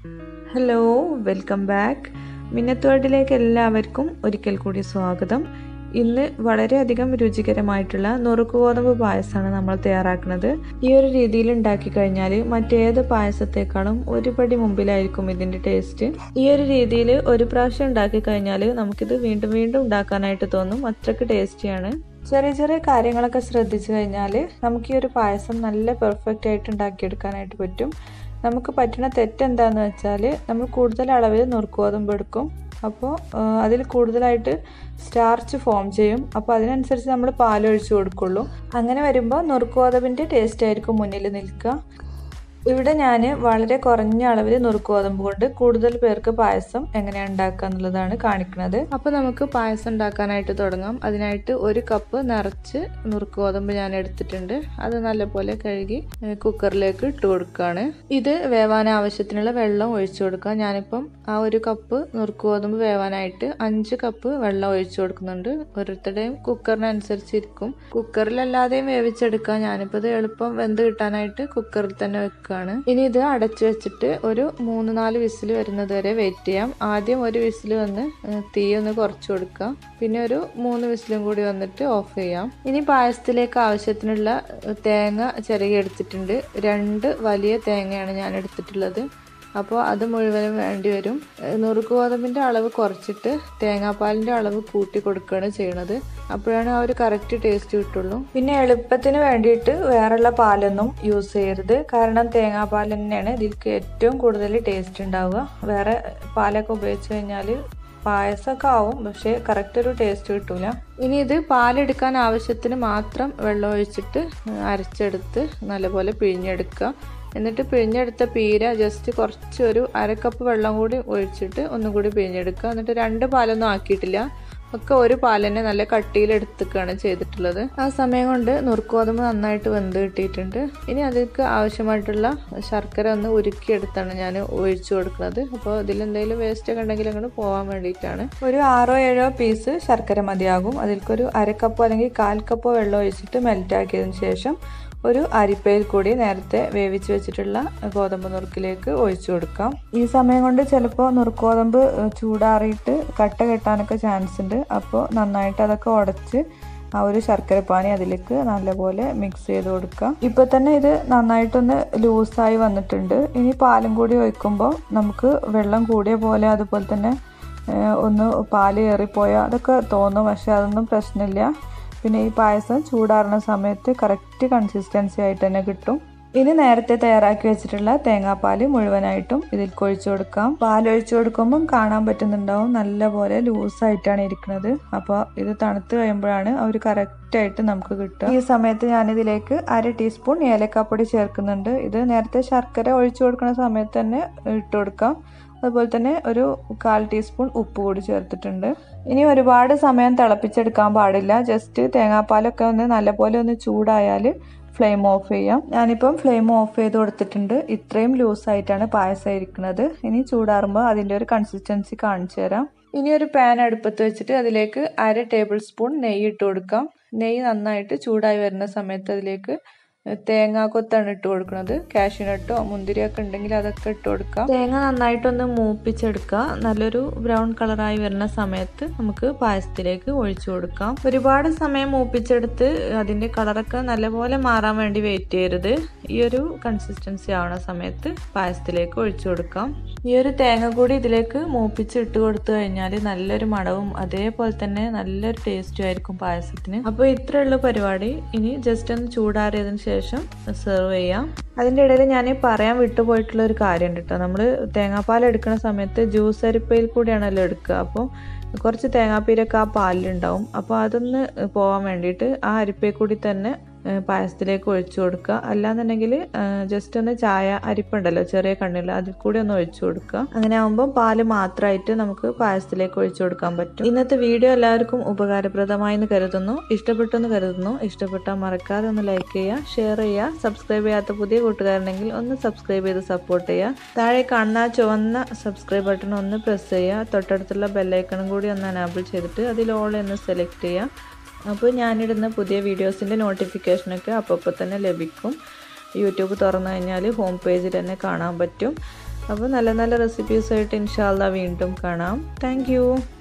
Hello, welcome back. മിന്നത്തുവാട്ടിലേക്ക് എല്ലാവർക്കും ഒരിക്കൽ കൂടി സ്വാഗതം. ഇന്ന് വളരെയധികം രുചികരമായിട്ടുള്ള നുറുക്ക് ഗോതമ്പ് പായസമാണ് നമ്മൾ തയ്യാറാക്കുന്നത്. ഈ ഒരു രീതിയിൽ ഉണ്ടാക്കി കഴിഞ്ഞാൽ മറ്റേത് പായസത്തെക്കാളും ഒരു പടി മുമ്പിലായിരിക്കും ഇതിൻ്റെ ടേസ്റ്റ്. ഈ ഒരു രീതിയിൽ ഒരു പ്രാവശ്യം ഉണ്ടാക്കി കഴിഞ്ഞാൽ നമുക്കിത് വീണ്ടും വീണ്ടും ഉണ്ടാക്കാനായിട്ട് തോന്നും. അത്രയ്ക്ക് ടേസ്റ്റിയാണ്. ചെറിയ ചെറിയ കാര്യങ്ങളൊക്കെ ശ്രദ്ധിച്ചു കഴിഞ്ഞാൽ നമുക്ക് ഈ ഒരു പായസം നല്ല പെർഫെക്റ്റ് ആയിട്ട് ഉണ്ടാക്കിയെടുക്കാനായിട്ട് പറ്റും. നമുക്ക് പറ്റുന്ന തെറ്റെന്താണെന്ന് വെച്ചാൽ നമ്മൾ കൂടുതൽ അളവിൽ നുറുക്ക് ഗോതമ്പ് എടുക്കും. അപ്പോൾ അതിൽ കൂടുതലായിട്ട് സ്റ്റാർച്ച് ഫോം ചെയ്യും. അപ്പോൾ അതിനനുസരിച്ച് നമ്മൾ പാലൊഴിച്ച് കൊടുക്കുള്ളൂ. അങ്ങനെ വരുമ്പോൾ നുറുക്ക് ഗോതമ്പിൻ്റെ ടേസ്റ്റ് ആയിരിക്കും മുന്നിൽ നിൽക്കുക. ഇവിടെ ഞാൻ വളരെ കുറഞ്ഞ അളവിൽ നുറുക്ക് ഗോതമ്പ് കൊണ്ട് കൂടുതൽ പേർക്ക് പായസം എങ്ങനെയാണ് ഉണ്ടാക്കുക എന്നുള്ളതാണ് കാണിക്കുന്നത്. അപ്പോൾ നമുക്ക് പായസം ഉണ്ടാക്കാനായിട്ട് തുടങ്ങാം. അതിനായിട്ട് 1 കപ്പ് നിറച്ച് നുറുക്ക് ഗോതമ്പ് ഞാൻ എടുത്തിട്ടുണ്ട്. അത് നല്ലപോലെ കഴുകി കുക്കറിലേക്ക് ഇട്ട് കൊടുക്കുകയാണ്. ഇത് വേവാൻ ആവശ്യത്തിനുള്ള വെള്ളം ഒഴിച്ചു കൊടുക്കുക. ഞാനിപ്പം ആ 1 കപ്പ് നുറുക്ക് ഗോതമ്പ് വേവാനായിട്ട് 5 കപ്പ് വെള്ളം ഒഴിച്ചു കൊടുക്കുന്നുണ്ട്. ഓരോരുത്തരുടെയും കുക്കറിനനുസരിച്ചിരിക്കും. കുക്കറിലല്ലാതെയും വേവിച്ചെടുക്കുക. ഞാനിപ്പോൾ ഇത് എളുപ്പം വെന്ത് കിട്ടാനായിട്ട് കുക്കറിൽ തന്നെ വെക്കുക. ഇനി ഇത് അടച്ചു വെച്ചിട്ട് ഒരു 3-4 വിസിൽ വരുന്നത് വരെ വെയിറ്റ് ചെയ്യാം. ആദ്യം 1 വിസിൽ വന്ന് തീ ഒന്ന് കുറച്ച് കൊടുക്കുക. പിന്നെ ഒരു 3 വിസിലും കൂടി വന്നിട്ട് ഓഫ് ചെയ്യാം. ഇനി പായസത്തിലേക്ക് ആവശ്യത്തിനുള്ള തേങ്ങ ചിരകി എടുത്തിട്ടുണ്ട്. 2 വലിയ തേങ്ങയാണ് ഞാൻ എടുത്തിട്ടുള്ളത്. അപ്പോൾ അത് മുഴുവനും വേണ്ടി വരും. നുറുക്ക് ഗോതമ്പിൻ്റെ അളവ് കുറച്ചിട്ട് തേങ്ങാപ്പാലിൻ്റെ അളവ് കൂട്ടി കൊടുക്കുകയാണ് ചെയ്യണത്. അപ്പോഴാണ് ആ ഒരു കറക്റ്റ് ടേസ്റ്റ് കിട്ടുള്ളൂ. പിന്നെ എളുപ്പത്തിന് വേണ്ടിയിട്ട് വേറെയുള്ള പാലൊന്നും യൂസ് ചെയ്യരുത്. കാരണം തേങ്ങാപ്പാൽ തന്നെയാണ് ഇതിലേക്ക് ഏറ്റവും കൂടുതൽ ടേസ്റ്റ് ഉണ്ടാവുക. വേറെ പാലൊക്കെ ഉപയോഗിച്ച് കഴിഞ്ഞാൽ പായസമൊക്കെ ആവും, പക്ഷേ കറക്റ്റ് ഒരു ടേസ്റ്റ് കിട്ടൂല. ഇനി ഇത് പാലെടുക്കാൻ ആവശ്യത്തിന് മാത്രം വെള്ളം ഒഴിച്ചിട്ട് അരച്ചെടുത്ത് നല്ലപോലെ പിഴിഞ്ഞെടുക്കുക. എന്നിട്ട് പിഴിഞ്ഞെടുത്ത പീര ജസ്റ്റ് കുറച്ച് ഒരു 1/2 കപ്പ് വെള്ളം കൂടി ഒഴിച്ചിട്ട് ഒന്നും കൂടി പിഴിഞ്ഞെടുക്കുക. എന്നിട്ട് 2 പാലൊന്നും ആക്കിയിട്ടില്ല. ഒക്കെ 1 പാൽ തന്നെ നല്ല കട്ടിയിൽ എടുത്തുകയാണ് ചെയ്തിട്ടുള്ളത്. ആ സമയം കൊണ്ട് നുറുക്ക് ഗോതമ്പ് നന്നായിട്ട് വെന്ത് കിട്ടിയിട്ടുണ്ട്. ഇനി അതിലേക്ക് ആവശ്യമായിട്ടുള്ള ശർക്കര ഒന്ന് ഉരുക്കിയെടുത്താണ് ഞാൻ ഒഴിച്ചു കൊടുക്കുന്നത്. അപ്പോൾ ഇതിലെന്തെങ്കിലും വേസ്റ്റ് ഒക്കെ ഉണ്ടെങ്കിൽ അങ്ങോട്ട് പോകാൻ വേണ്ടിയിട്ടാണ്. ഒരു 6-7 പീസ് ശർക്കര മതിയാകും. അതിലേക്കൊരു 1/2 കപ്പോ അല്ലെങ്കിൽ 1/4 കപ്പോ വെള്ളം ഒഴിച്ചിട്ട് മെൽറ്റ് ആക്കിയതിന് ശേഷം ഒരു അരിപ്പയിൽ കൂടി നേരത്തെ വേവിച്ച് വെച്ചിട്ടുള്ള ഗോതമ്പ് നുറുക്കിലേക്ക് ഒഴിച്ചു കൊടുക്കാം. ഈ സമയം കൊണ്ട് ചിലപ്പോൾ നുറുക്ക് ഗോതമ്പ് ചൂടാറിയിട്ട് കട്ട കെട്ടാനൊക്കെ ചാൻസ് ഉണ്ട്. അപ്പോൾ നന്നായിട്ട് അതൊക്കെ ഉടച്ച് ആ ഒരു ശർക്കരപ്പാനി അതിലേക്ക് നല്ലപോലെ മിക്സ് ചെയ്ത് കൊടുക്കുക. ഇപ്പോൾ തന്നെ ഇത് നന്നായിട്ടൊന്ന് ലൂസായി വന്നിട്ടുണ്ട്. ഇനി പാലും കൂടി ഒഴിക്കുമ്പോൾ നമുക്ക് വെള്ളം കൂടിയ പോലെ അതുപോലെ തന്നെ ഒന്ന് പാല് ഏറിപ്പോയാൽ അതൊക്കെ തോന്നും. പക്ഷെ അതൊന്നും പ്രശ്നമില്ല. പിന്നെ ഈ പായസം ചൂടാറുന്ന സമയത്ത് കറക്റ്റ് കൺസിസ്റ്റൻസി ആയിട്ട് തന്നെ കിട്ടും. ഇനി നേരത്തെ തയ്യാറാക്കി വെച്ചിട്ടുള്ള തേങ്ങാപ്പാൽ മുഴുവനായിട്ടും ഇതിൽ ഒഴിച്ചു കൊടുക്കാം. പാലൊഴിച്ചു കൊടുക്കുമ്പം കാണാൻ പറ്റുന്നുണ്ടാവും നല്ലപോലെ ലൂസായിട്ടാണ് ഇരിക്കുന്നത്. അപ്പോൾ ഇത് തണുത്ത് കഴിയുമ്പോഴാണ് അവർ കറക്റ്റായിട്ട് നമുക്ക് കിട്ടുക. ഈ സമയത്ത് ഞാനിതിലേക്ക് 1/2 ടീസ്പൂൺ ഏലക്കാപ്പൊടി ചേർക്കുന്നുണ്ട്. ഇത് നേരത്തെ ശർക്കര ഒഴിച്ചു കൊടുക്കുന്ന സമയത്ത് തന്നെ ഇട്ട് കൊടുക്കാം. അതുപോലെ തന്നെ ഒരു 1/4 ടീസ്പൂൺ ഉപ്പ് കൂടി ചേർത്തിട്ടുണ്ട്. ഇനി ഒരുപാട് സമയം തിളപ്പിച്ചെടുക്കാൻ പാടില്ല. ജസ്റ്റ് തേങ്ങാപ്പാലൊക്കെ ഒന്ന് നല്ലപോലെ ഒന്ന് ചൂടായാൽ ഫ്ലെയിം ഓഫ് ചെയ്യാം. ഞാനിപ്പം ഫ്ലെയിം ഓഫ് ചെയ്ത് കൊടുത്തിട്ടുണ്ട്. ഇത്രയും ലൂസായിട്ടാണ് പായസം ഇരിക്കുന്നത്. ഇനി ചൂടാറുമ്പോൾ അതിൻ്റെ ഒരു കൺസിസ്റ്റൻസി കാണിച്ചു തരാം. ഇനി ഒരു പാൻ അടുപ്പത്ത് വെച്ചിട്ട് അതിലേക്ക് 1/2 ടേബിൾ സ്പൂൺ നെയ്യ് ഇട്ട് കൊടുക്കാം. നെയ്യ് നന്നായിട്ട് ചൂടായി വരുന്ന സമയത്ത് അതിലേക്ക് തേങ്ങാക്കൊത്താണ് ഇട്ട് കൊടുക്കുന്നത്. കാഷ്യൂനട്ടോ മുന്തിരിയൊക്കെ ഉണ്ടെങ്കിൽ അതൊക്കെ ഇട്ട് കൊടുക്കാം. തേങ്ങ നന്നായിട്ടൊന്ന് മൂപ്പിച്ചെടുക്കുക. നല്ലൊരു ബ്രൗൺ കളറായി വരുന്ന സമയത്ത് നമുക്ക് പായസത്തിലേക്ക് ഒഴിച്ചു കൊടുക്കാം. ഒരുപാട് സമയം മൂപ്പിച്ചെടുത്ത് അതിൻ്റെ കളറൊക്കെ നല്ലപോലെ മാറാൻ വേണ്ടി വെയിറ്റ് ചെയ്യരുത്. ഈ ഒരു കൺസിസ്റ്റൻസി ആവുന്ന സമയത്ത് പായസത്തിലേക്ക് ഒഴിച്ചു കൊടുക്കാം. ഈ ഒരു തേങ്ങ കൂടി ഇതിലേക്ക് മൂപ്പിച്ച് ഇട്ട് കൊടുത്തു കഴിഞ്ഞാൽ നല്ലൊരു മണവും അതേപോലെ തന്നെ നല്ലൊരു ടേസ്റ്റും ആയിരിക്കും പായസത്തിന്. അപ്പോൾ ഇത്രയുള്ള പരിപാടി. ഇനി ജസ്റ്റ് ഒന്ന് ചൂടാറിയതിന് ശേഷം സെർവ് ചെയ്യാം. അതിൻ്റെ ഇടയിൽ ഞാൻ പറയാൻ വിട്ടുപോയിട്ടുള്ള ഒരു കാര്യം ഉണ്ട് കേട്ടോ. നമ്മൾ തേങ്ങാപ്പാൽ എടുക്കുന്ന സമയത്ത് ജ്യൂസ് അരിപ്പയിൽ കൂടിയാണല്ലോ എടുക്കുക. അപ്പോൾ കുറച്ച് തേങ്ങാപ്പീരൊക്കെ ആ പാലിലുണ്ടാവും. അപ്പോൾ അതൊന്ന് പോകാൻ വേണ്ടിയിട്ട് ആ അരിപ്പയിൽ കൂടി തന്നെ പായസത്തിലേക്ക് ഒഴിച്ചു കൊടുക്കുക. അല്ലാന്നുണ്ടെങ്കിൽ ജസ്റ്റ് ഒന്ന് ചായ അരിപ്പുണ്ടല്ലോ ചെറിയ കണ്ണിൽ, അതിൽ കൂടി ഒന്ന് ഒഴിച്ചു കൊടുക്കുക. അങ്ങനെ ആകുമ്പോൾ പാല് മാത്രമായിട്ട് നമുക്ക് പായസത്തിലേക്ക് ഒഴിച്ചു കൊടുക്കാൻ പറ്റും. ഇന്നത്തെ വീഡിയോ എല്ലാവർക്കും ഉപകാരപ്രദമായി എന്ന് കരുതുന്നു. ഇഷ്ടപ്പെട്ടെന്ന് കരുതുന്നു. ഇഷ്ടപ്പെട്ടാൽ മറക്കാതെ ഒന്ന് ലൈക്ക് ചെയ്യുക, ഷെയർ ചെയ്യുക. സബ്സ്ക്രൈബ് ചെയ്യാത്ത പുതിയ കൂട്ടുകാരുണ്ടെങ്കിൽ ഒന്ന് സബ്സ്ക്രൈബ് ചെയ്ത് സപ്പോർട്ട് ചെയ്യുക. താഴെ കാണുന്ന ചുവന്ന സബ്സ്ക്രൈബ് ബട്ടൺ ഒന്ന് പ്രസ് ചെയ്യുക. തൊട്ടടുത്തുള്ള ബെല്ലൈക്കണും കൂടി ഒന്ന് എനേബിൾ ചെയ്തിട്ട് അതിൽ ഓൾ എന്ന് സെലക്ട് ചെയ്യുക. അപ്പോൾ ഞാനിടുന്ന പുതിയ വീഡിയോസിൻ്റെ നോട്ടിഫിക്കേഷനൊക്കെ അപ്പോൾ തന്നെ ലഭിക്കും. യൂട്യൂബ് തുറന്നു കഴിഞ്ഞാൽ ഹോം പേജിൽ തന്നെ കാണാൻ പറ്റും. അപ്പോൾ നല്ല നല്ല റെസിപ്പീസായിട്ട് ഇൻഷാ അല്ലാഹ് വീണ്ടും കാണാം. താങ്ക്